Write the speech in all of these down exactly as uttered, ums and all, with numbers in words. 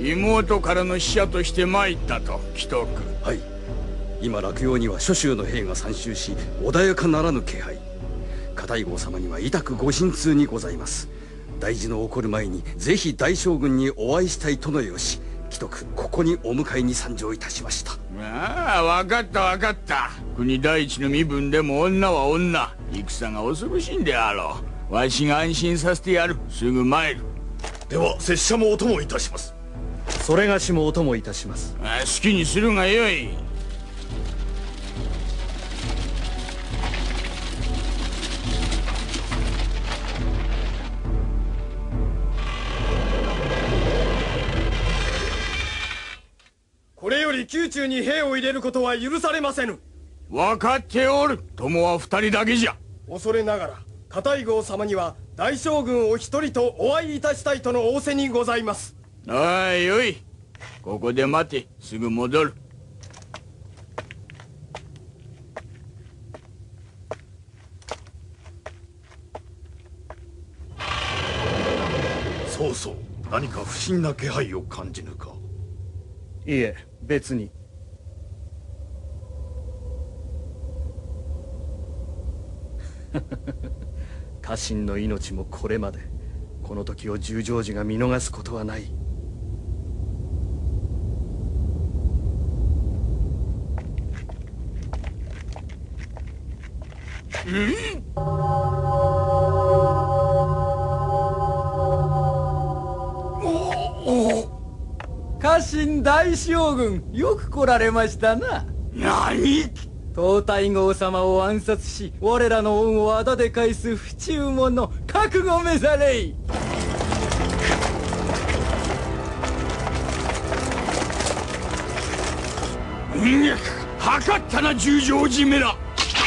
妹からの使者として参ったと祈祷。 はい。今洛陽には諸州の兵が参集し、穏やかならぬ気配。片居郷様には痛くご心痛にございます。大事の起こる前にぜひ大将軍にお会いしたいとのよし、既得ここにお迎えに参上いたしました。 ああ、分かった分かった。国第一の身分でも女は女、戦が恐ろしいんであろう。わしが安心させてやる。すぐ参る。 では拙者もお供いたします。 それがしもお供いたします。 ああ、好きにするがよい。 これより宮中に兵を入れることは許されませぬ。 分かっておる。友は二人だけじゃ。 恐れながら片居郷様には大将軍お一人とお会いいたしたいとの仰せにございます。 ああ、よい。ここで待て。すぐ戻る。 そうそう、何か不審な気配を感じぬか。 いえ、別に。家臣の命もこれまで。この時を十条寺が見逃すことはない。 家臣大将軍、よく来られましたな。 何？ 東太后様を暗殺し、我らの恩をあだで返す不忠者、覚悟めされい。 うん、はかったな十条寺めら。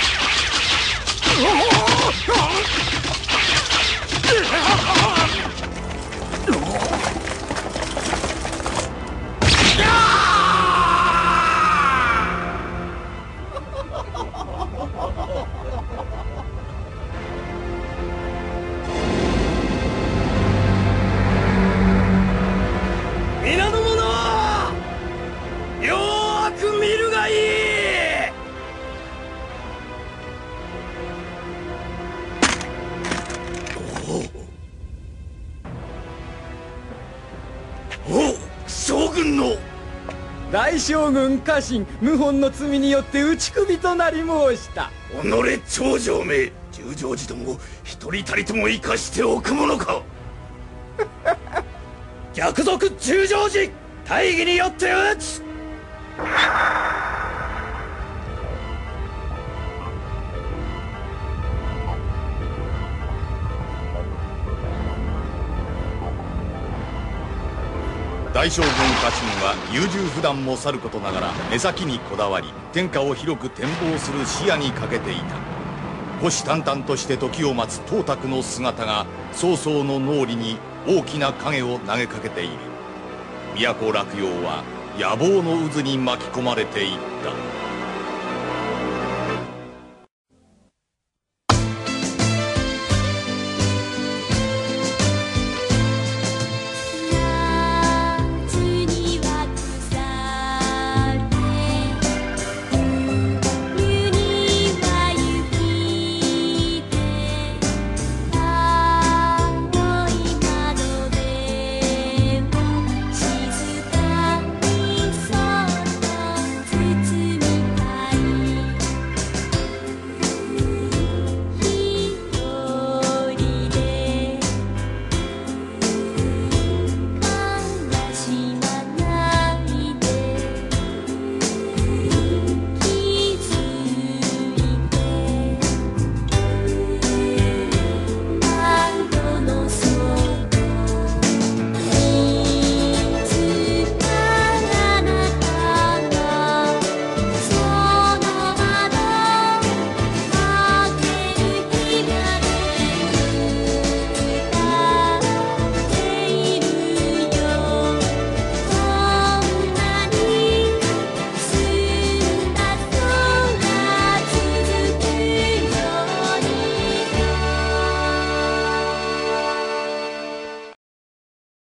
皆の者、よーく見るがいい。 おお、将軍の大将軍家臣、謀反の罪によって打ち首となり申した。 己長城め、十条寺どもを一人たりとも生かしておくものか。 逆賊十条寺、大義によって討つ。 大将軍家臣は優柔不断もさることながら目先にこだわり、天下を広く展望する視野にかけていた。虎視眈々として時を待つ董卓の姿が曹操の脳裏に大きな影を投げかけている。都洛陽は野望の渦に巻き込まれていった。